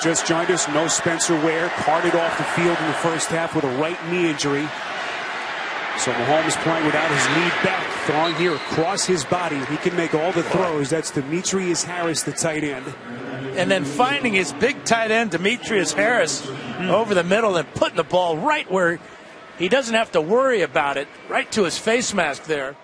just joined us, no Spencer Ware, carted off the field in the first half with a right knee injury. So Mahomes playing without his knee back, throwing here across his body. He can make all the throws. That's Demetrius Harris, the tight end. And then finding his big tight end, Demetrius Harris, over the middle and putting the ball right where he doesn't have to worry about it, right to his face mask there.